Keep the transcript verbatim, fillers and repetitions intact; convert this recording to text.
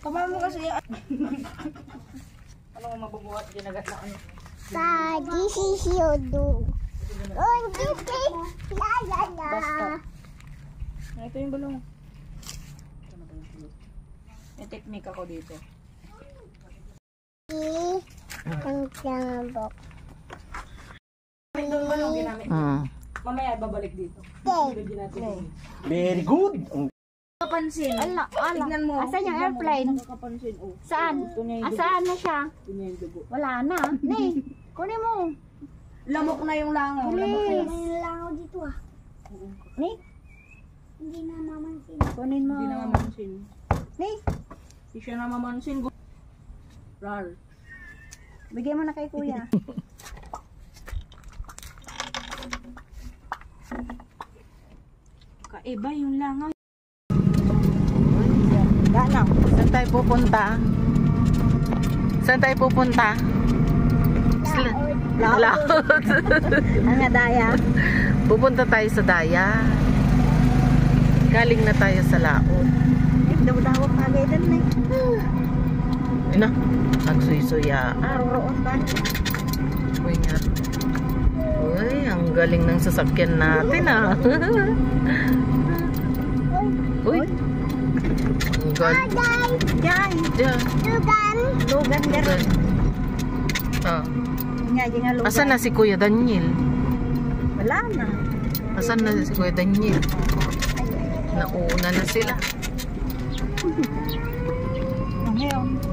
Kamay mo kasi. Ano mo mabubuhat ginagat na ano? Sa gisisiyodo. Oh, gisi. La la la. Basta. Ito yung bulong. Ito na ba yung bulong? May technique ako dito. Ang tinabok. Ito ba yung ginamit? Mm. Mamaya babalik dito. Very good. Kapansin. Ala, ala. Tignan mo. Asan yung airplane? Kapansin. Oh. Saan? Gusto niya yung dugo. Asaan na siya? Gusto niya yung dugo. Wala na. Nay, kunin mo. Lamok na yung langaw. Lamok na Bilis. yung... May langaw dito ah. Nay, hindi na mamansin. Kunin mo. Hindi na mamansin. Nay, Hindi siya na mamansin. Rar. bigyan mo na kay kuya. Kaiba yung langaw. Ganang. Saan tayo pupunta? Saan tayo pupunta? Laot. Laot. Ang daya. Pupunta tayo sa Daya. Galing na tayo sa Laot. Eh, daw-daw kagay din na. Ina, nagsuy-suya. Aroon ba? Uy nga. Uy, ang galing ng sasakyan natin ah. Uy. Ang galing. Jai. Diyan. Lugan. Lugan Diyan. Ah. Nga, nga lugan. Asan na si Kuya Daniel? Wala na. Asan na si Kuya Daniel? Nauna na sila. Ngayon.